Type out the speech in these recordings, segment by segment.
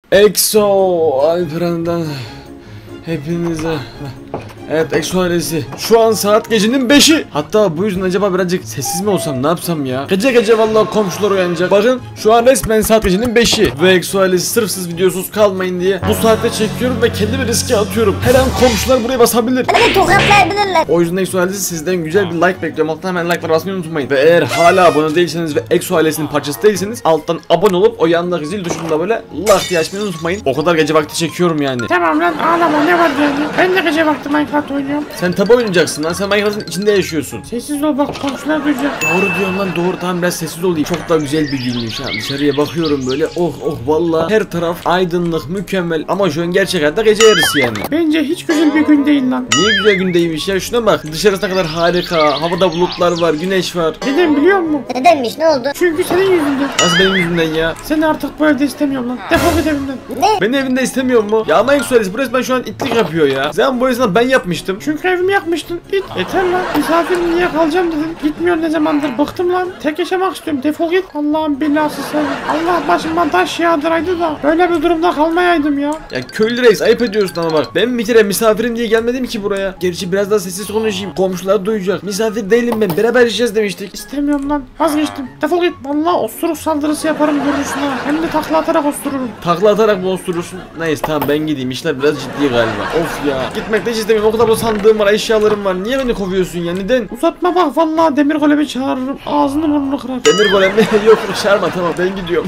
EXO Alperen'den hepinize. Evet, EXO ailesi. Şu an saat gecenin 5'i. Hatta bu yüzden acaba birazcık sessiz mi olsam, ne yapsam ya? Gece gece vallahi komşular uyanacak. Bakın şu an resmen saat gecenin 5'i. Ve EXO ailesi sırfsız videosuz kalmayın diye bu saatte çekiyorum ve kendimi riske atıyorum. Her an komşular buraya basabilir. Beni tokatlayabilirler. O yüzden EXO ailesi sizden güzel bir like bekliyorum. Alttan hemen like'lara basmayı unutmayın. Ve eğer hala abone değilseniz ve EXO ailesinin parçası değilseniz alttan abone olup o yandaki zil tuşunda böyle like diye açmayı unutmayın. O kadar gece vakti çekiyorum yani. Tamam lan, ağlama, ne var yani? Ben de gece vakti Minecraft oynuyorum. Sen tabi oynayacaksın lan, sen Minecraft'ın içinde yaşıyorsun. Sessiz ol bak, komşular duyacak. Doğru diyorsun lan, doğru, tamam biraz sessiz olayım. Çok da güzel bir günmüş ha, dışarıya bakıyorum böyle, oh oh vallahi her taraf aydınlık, mükemmel. Ama şu an gerçek hayatta gece yarısı yani. Bence hiç güzel bir gün değil lan. Niye güzel gün değilmiş ya, şuna bak, dışarısı ne kadar harika, havada bulutlar var, güneş var. Neden biliyor musun? Nedenmiş, ne oldu? Çünkü senin yüzünden. Nasıl benim yüzümden ya? Seni artık bu evde istemiyorum lan. Defol git evimden. Ne? Beni evinde istemiyor mu? Ya ama EXO bu resmen şu an itlik yapıyor ya. Sen bu yüzden ben yapmıştım. Çünkü evimi yakmıştın. İt. Yeter lan. Misafirim niye kalacağım dedin. Gitmiyor ne zamandır. Bıktım lan. Tek yaşamak istiyorum. Defol git. Allah'ın belası sen. Allah başıma taş yağdıraydı da böyle bir durumda kalmayaydım ya. Ya köylü reis, ayıp ediyorsun ama bak. Ben bir kere misafirim diye gelmedim ki buraya. Gerçi biraz daha sessiz konuşayım. Komşular duyacak. Misafir değilim ben. Beraber yaşayacağız demiştik. İstemiyorum lan. Vazgeçtim. Defol git. Vallahi osuruk saldırısı yaparım görürsün ha. Hem de takla atarak ostururum. Takla atarak mı osturursun? Neyse tamam, ben gideyim. İşler biraz ciddi galiba. Of ya. Gitmek de hiç istemiyorum. O kadar da sandığım var, eşyalarım var. Niye beni kovuyorsun ya? Neden? Uzatma bak. Vallahi demir golemi çağırırım. Ağzını burnunu kırar. Demir golem mi? Yok çağırma, tamam ben gidiyorum.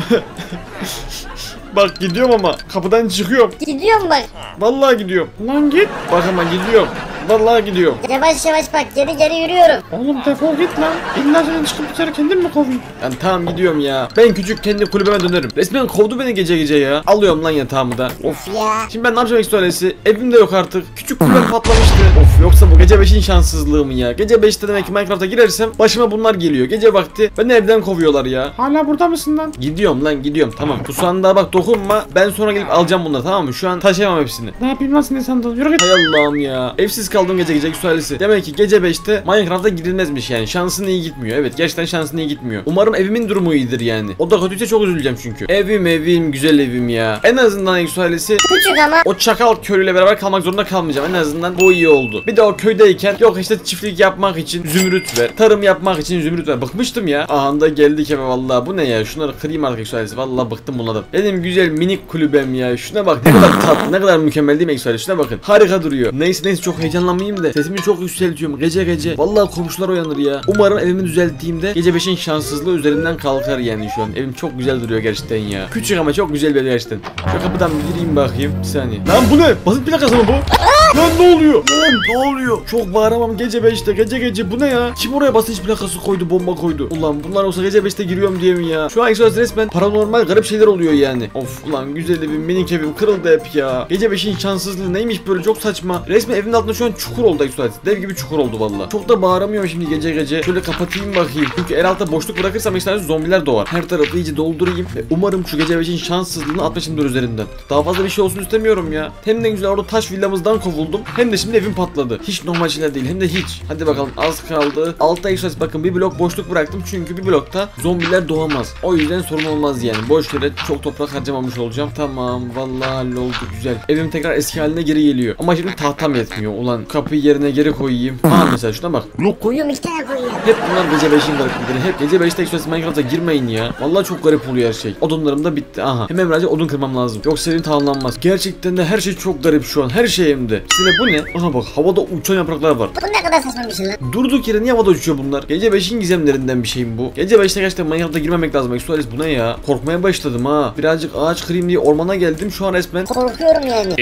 Bak gidiyorum ama kapıdan çıkıyorum. Gidiyorum bak. Vallahi gidiyorum. Lan git. Bak ama gidiyorum. Vallahi gidiyorum. Yavaş yavaş bak, geri geri yürüyorum. Oğlum defol git lan. İlla senin çıkıp dışarı kendin mi kovayım? Yani tamam gidiyorum ya. Ben küçük kendi kulübeme dönerim. Resmen kovdu beni gece gece ya. Alıyorum lan yatağımı da. Of. Ya. Şimdi ben ne yapacağım EXO ailesi? Evim de yok artık. Küçük kulübem patlamıştı. Of, yoksa bu gece 5'in şanssızlığı mı ya? Gece 5'te demek ki Minecraft'a girersem başıma bunlar geliyor. Gece vakti beni evden kovuyorlar ya. Hala burada mısın lan? Gidiyorum lan, gidiyorum, tamam. Bu sandığa bak dokunma. Ben sonra gelip alacağım bunları, tamam mı? Şu an taşıyamam hepsini. Ne yapayım lan senin sandalye? Yürü git. Hay Allah'ım ya. Evsiz kaldım gece gece EXO ailesi. Demek ki gece 5'te Minecraft'a girilmezmiş yani. Şansın iyi gitmiyor. Evet, gerçekten şansın iyi gitmiyor. Umarım evimin durumu iyidir yani. O da kötüyse çok üzüleceğim çünkü. Evim güzel evim ya. En azından EXO ailesi Küçük ama. o çakal köylüyle beraber kalmak zorunda kalmayacağım. En azından bu iyi oldu. Bir de o köydeyken yok işte çiftlik yapmak için zümrüt ver, tarım yapmak için zümrüt ver. Bıkmıştım ya. Aha da geldik eve vallahi. Bu ne ya? Şunları kırayım artık EXO ailesi. Vallahi bıktım bunlardan. Benim güzel minik kulübem ya. Şuna bak, ne kadar tatlı, ne kadar mükemmel değil mi EXO ailesi? Şuna bakın. Harika duruyor. Neyse çok heyecanlanmayayım da sesimi çok yükseltiyorum gece gece. Vallahi komşular uyanır ya. Umarım evimi düzelttiğimde gece 5'in şanssızlığı üzerinden kalkar yani şu an. Evim çok güzel duruyor gerçekten ya. Küçük ama çok güzel bir ev gerçekten. Şu kapıdan bir gireyim bakayım. Bir saniye. Lan bu ne? Basın plakası mı bu? Lan ne oluyor? Lan ne oluyor? Çok bağıramam gece 5'te. Gece bu ne ya? Kim oraya basınç plakası koydu, bomba koydu? Ulan bunlar olsa gece 5'te giriyorum diye mi ya? Şu an EXO resmen paranormal garip şeyler oluyor yani. Of ulan, güzel evim, minik evim kırıldı hep ya. Gece 5'in şanssızlığı neymiş böyle, çok saçma. Resmen evimin altında şu an çukur oldu EXO. Dev gibi çukur oldu valla. Çok da bağıramıyorum şimdi gece gece. Şöyle kapatayım bakayım. Çünkü el altta boşluk bırakırsam işte zombiler doğar. Her tarafı iyice doldurayım ve umarım şu gece 5'in şanssızlığını atmışımdır üzerinden. Daha fazla bir şey olsun istemiyorum ya. Hem de güzel orada taş villamızdan kovuldum. Hem de şimdi evim patladı. Hiç normal şeyler değil, hem de hiç. Hadi bakalım, az kaldı. Altta EXO bakın, bir blok boşluk bıraktım çünkü bir blokta zombiler doğamaz. O yüzden sorun olmaz yani. Boş yere çok toprak harcamamış olacağım. Tamam vallahi halloldu, güzel. Evim tekrar eski haline geri geliyor. Ama şimdi tahtam yetmiyor. Ulan kapıyı yerine geri koyayım. Mesela şuna bak. Koyuyorum, iki tane koyuyorum. Hep bunlar gece 5'in gariplikleri. Hep gece 5'te EXO Minecraft'a girmeyin ya. Vallahi çok garip oluyor her şey. Odunlarım da bitti. Aha. Hemen birazcık odun kırmam lazım. Yoksa evim tamamlanmaz. Gerçekten de her şey çok garip şu an. Her şey hem de. Size bu ne? Aha bak, havada uçan yapraklar var. Bu ne kadar saçma bir şey lan. Durduk yere niye havada uçuyor bunlar? Gece 5'in gizemlerinden bir şey mi bu? Gece 5'te gerçekten Minecraft'a girmemek lazım. EXO bu ne ya? Korkmaya başladım ha. Birazcık ağaç kırayım diye ormana geldim. Şu an resmen Korkuyorum yani.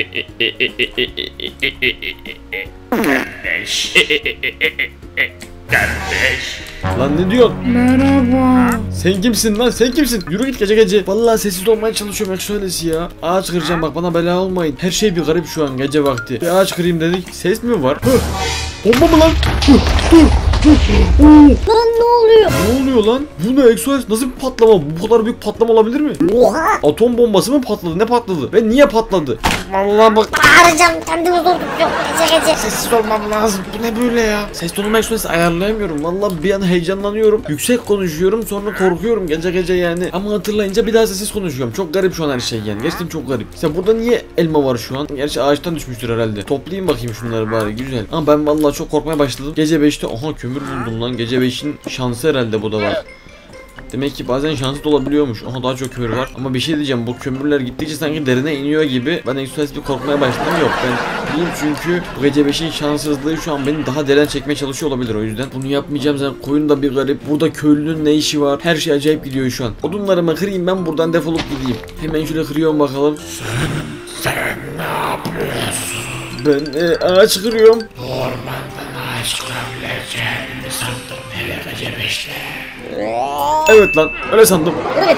Kardeş. Lan ne diyorsun? Merhaba. Sen kimsin lan? Sen kimsin? Yürü git gece gece. Vallahi sessiz olmaya çalışıyorum EXO ailesi ya. Ağaç kıracağım bak, bana bela olmayın. Her şey bir garip şu an gece vakti. Bir ağaç kırayım dedik. Ses mi var? Bomba mı lan? Dur. Lan ne oluyor? Ne oluyor lan? Bu ne Exodus? Nasıl bir patlama? Bu kadar büyük patlama olabilir mi? Oha. Atom bombası mı patladı? Ne patladı? Ve niye patladı? Vallahi bak, Bağıracağım kendimi zor tutuyorum. Gece. sessiz olmam lazım. Bu ne böyle ya? Ses tonumu Exodus ayarlayamıyorum. Vallahi bir an heyecanlanıyorum. Yüksek konuşuyorum, sonra korkuyorum gece yani. Ama hatırlayınca bir daha sessiz konuşuyorum. Çok garip şu an her şey yani. Gerçekten çok garip. İşte burada niye elma var şu an? Gerçi ağaçtan düşmüştür herhalde. Toplayayım bakayım şunları bari, güzel. Ama ben vallahi çok korkmaya başladım. Gece 5'te aha kömür buldum lan. Gece 5'in şansı herhalde bu da var. Demek ki bazen şanslı da olabiliyormuş. Aha daha çok kömür var. Ama bir şey diyeceğim, bu kömürler gittikçe sanki derine iniyor gibi. Ben Exodus bir korkmaya başladım. Yok ben değilim çünkü bu gece 5'in şanssızlığı şu an beni daha derine çekmeye çalışıyor olabilir, o yüzden. Bunu yapmayacağım zaten, koyun da bir garip. Burada köylünün ne işi var? Her şey acayip gidiyor şu an. Odunlarımı kırayım ben, buradan defolup gideyim. Hemen şöyle kırıyorum bakalım. Sen ne yapıyorsun? Ben ağaç kırıyorum. Ormandan ağaç kırabileceğini sandım. Hele gece 5'te. Evet lan, öyle sandım. Evet.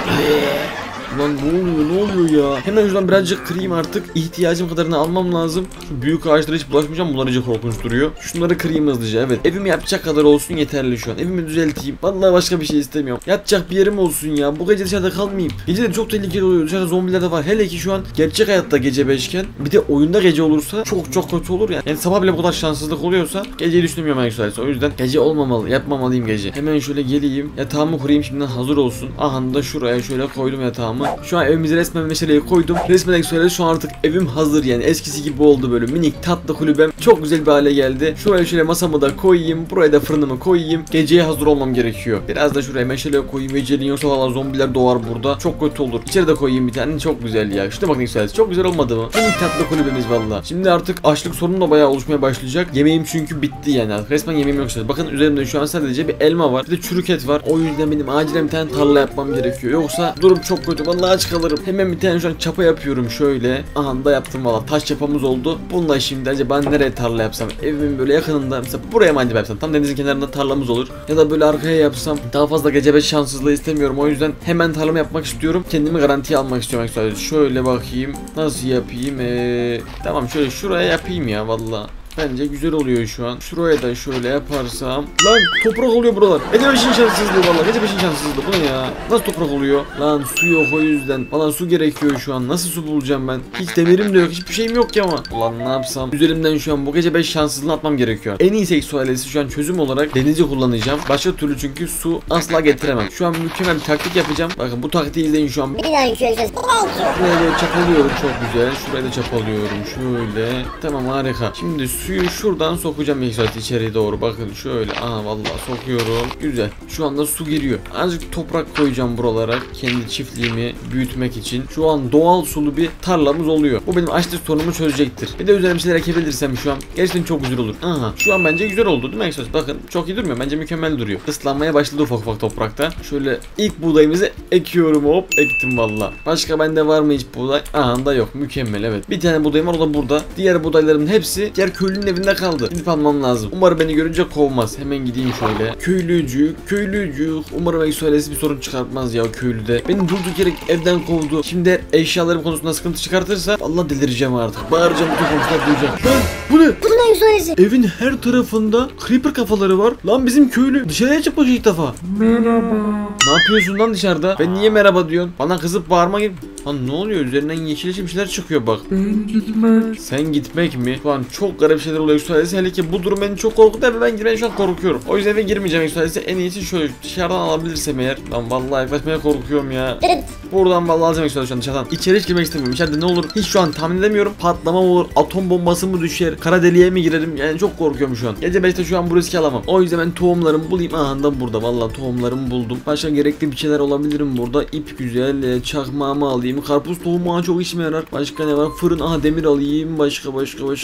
Lan ne oluyor ya? Hemen şuradan birazcık kırayım artık. İhtiyacım kadarını almam lazım. Şu büyük ağaçlara hiç bulaşmayacağım. Bunlar iyice korkunç duruyor. Şunları kırayım hızlıca. Evet. Evimi yapacak kadar olsun yeterli şu an. Evimi düzelteyim. Vallahi başka bir şey istemiyorum. Yatacak bir yerim olsun ya. Bu gece dışarıda kalmayayım. Gece de çok tehlikeli oluyor. Dışarıda zombiler de var. Hele ki şu an gerçek hayatta gece 5'ken bir de oyunda gece olursa çok kötü olur ya. Yani sabah bile bu kadar şanssızlık oluyorsa geceyi düşünmüyorum arkadaşlar. O yüzden gece olmamalı. Yapmamalıyım gece. Hemen şöyle geleyim. Yatağımı kurayım şimdiden, hazır olsun. Aha da şuraya şöyle koydum yatağımı. Şu an evimize resmen meşaleyi koydum. Resmen Exodus'ta şu an artık evim hazır yani. Eskisi gibi oldu böyle. Minik tatlı kulübem. Çok güzel bir hale geldi. Şuraya şöyle masamı da koyayım. Buraya da fırınımı koyayım. Geceye hazır olmam gerekiyor. Biraz da şuraya meşale koyayım. Geceliğin yoksa valla zombiler doğar burada. Çok kötü olur. İçeri de koyayım bir tane. Çok güzel ya. Şuna bakın Exodus. Çok güzel olmadı mı? Minik tatlı kulübemiz valla. Şimdi artık açlık sorunu da bayağı oluşmaya başlayacak. Yemeğim çünkü bitti yani. Resmen yemeğim yok işte. Bakın üzerimde şu an sadece bir elma var. Bir de çürük et var. O yüzden benim acilen bir tane tarla yapmam gerekiyor. Yoksa durum çok kötü. Vallahi aç kalırım. Hemen bir tane şu an çapa yapıyorum şöyle. Aha da yaptım valla. Taş çapamız oldu. Bununla şimdi acaba nereye tarla yapsam? Evimin böyle yakınında mesela buraya mı acaba yapsam? Tam denizin kenarında tarlamız olur. Ya da böyle arkaya yapsam. Daha fazla gece 5 şanssızlığı istemiyorum. O yüzden hemen tarlamı yapmak istiyorum. Kendimi garantiye almak istiyorum. Şöyle bakayım. Nasıl yapayım? Tamam şöyle şuraya yapayım ya valla. Bence güzel oluyor şu an. Şuraya da şöyle yaparsam. Lan toprak oluyor buralar. Gece 5'in şanssızlığı valla. Gece 5'in şanssızlığı. Bu ne ya? Nasıl toprak oluyor? Lan su yok o yüzden. Valla su gerekiyor şu an. Nasıl su bulacağım ben? Hiç demirim de yok. Hiçbir şeyim yok ki ama. Ulan ne yapsam? Üzerimden şu an bu gece 5 şanssızlığını atmam gerekiyor. En iyi seksualesi şu an çözüm olarak denizi kullanacağım. Başka türlü çünkü su asla getiremem. Şu an mükemmel bir taktik yapacağım. Bakın bu taktiği izleyin şu an. Bir daha yükseleceğiz. Şuraya böyle çapalıyorum, çok güzel. Şuraya da çapalıyorum şöyle. Tamam harika. Şimdi suyu şuradan sokacağım içeriye doğru. Bakın şöyle. Aha vallahi sokuyorum. Güzel. Şu anda su giriyor. Azıcık toprak koyacağım buralara. Kendi çiftliğimi büyütmek için. Şu an doğal sulu bir tarlamız oluyor. Bu benim açlık sorunumu çözecektir. Bir de üzerine bir şeyler ekebilirsem şu an gerçekten çok güzel olur. Aha. Şu an bence güzel oldu değil mi Exodus? Bakın çok iyi durmuyor. Bence mükemmel duruyor. Islanmaya başladı ufak toprakta. Şöyle ilk buğdayımızı ekiyorum, hop ektim valla. Başka bende var mı hiç buğday? Aha da yok. Mükemmel, evet. Bir tane buğdayım var, o da burada. Diğer buğdaylarımın hepsi diğer köylünün evinde kaldı. Gidip almam lazım. Umarım beni görünce kovmaz. Hemen gideyim şöyle. Köylücük. Umarım Exodus bir sorun çıkartmaz ya köylüde. Beni durduk yere evden kovdu. Şimdi eşyalarım konusunda sıkıntı çıkartırsa Allah delireceğim artık. Bağıracağım, bütün komşular duyacak. Lan bu ne? Bu ne söylesi? Evin her tarafında creeper kafaları var. Lan bizim köylü dışarıya çıkmış ilk defa. Merhaba. Ne yapıyorsun lan dışarıda? Ben niye merhaba diyorsun? Bana kızıp bağırma gibi. Lan ne oluyor? Üzerinden yeşil şeyler çıkıyor bak. Ben gitmek. Sen gitmek mi? Şu an çok garip şeyler oluyor Exodus. Hele ki bu durum beni çok korkutuyor ve ben şu an korkuyorum. O yüzden eve girmeyeceğim Exodus. En iyisi şöyle dışarıdan alabilirsem eğer. Lan vallahi yaklaşmaya korkuyorum ya. Evet. Buradan vallahi alacağım Exodus şu an dışarıdan. İçeri hiç girmek istemiyorum. İçeride ne olur hiç şu an tahmin edemiyorum. Patlama mı olur? Atom bombası mı düşer? Kara deliğe mi girerim? Yani çok korkuyorum şu an. Gece 5'te şu an bu riski alamam. O yüzden ben tohumlarımı bulayım. Aha da burada. Vallahi tohumlarımı buldum. Başka gerekli bir şeyler olabilirim burada. İp güzel. Çakmağımı alayım. Karpuz tohumu çok işime yarar. Başka ne var? Fırın. Aha demir alayım. Başka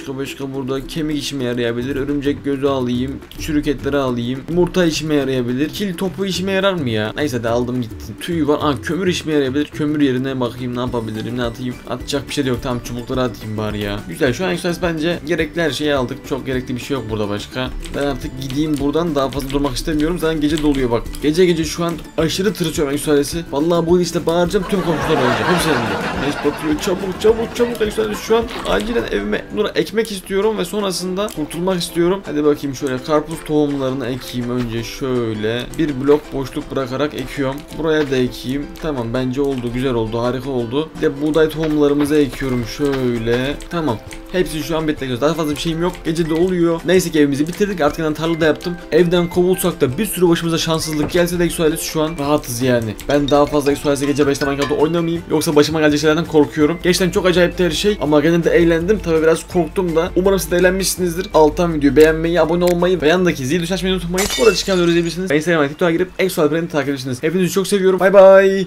burada kemik işime yarayabilir. Örümcek gözü alayım. Çürük etleri alayım. Yumurta işime yarayabilir. Kil topu işime yarar mı ya? Neyse de aldım gitti. Tüy var. Aha kömür işime yarayabilir. Kömür yerine bakayım ne yapabilirim, ne atayım. Atacak bir şey de yok. Tamam çubukları atayım bari ya. Güzel. Şu an Exodus bence gerekli her şeyi aldık. Çok gerekli bir şey yok burada başka. Ben artık gideyim buradan, daha fazla durmak istemiyorum. Zaten gece doluyor bak. Gece şu an aşırı tırsıyorum Exoales'i. Vallahi bu işte bağıracağım, tüm komşular ölecek. Hepsi elinde. Güneş batıyor, çabuk Exoales. Şu an acilen evime Nura ekmek istiyorum ve sonrasında kurtulmak istiyorum. Hadi bakayım, şöyle karpuz tohumlarını ekeyim önce, şöyle bir blok boşluk bırakarak ekiyorum. Buraya da ekeyim. Tamam, bence oldu, güzel oldu, harika oldu. Bir de buğday tohumlarımızı ekiyorum şöyle. Tamam. Hepsi şu an bitti. Daha fazla bir şeyim yok. Gece de oluyor. Neyse ki evimizi bitirdik. Artık yani tarla da yaptım. Evden kovulsak da bir sürü başımıza şanssızlık gelse de Exoales şu an rahatız yani. Ben daha fazla Exoales'e gece 5'te Minecraft'ta oynamayayım. Yoksa başıma gelecek şeylerden korkuyorum. Gerçekten çok acayipti her şey. Ama gene de eğlendim. Tabii biraz korktum da. Umarım siz de eğlenmişsinizdir. Alttan videoyu beğenmeyi, abone olmayı ve yanındaki zil tuşu açmayı unutmayın. Burada çıkan videoları izleyebilirsiniz. Instagram'a, TikTok'a girip Exoales'i takip edebilirsiniz. Hepinizi çok seviyorum. Bay bay.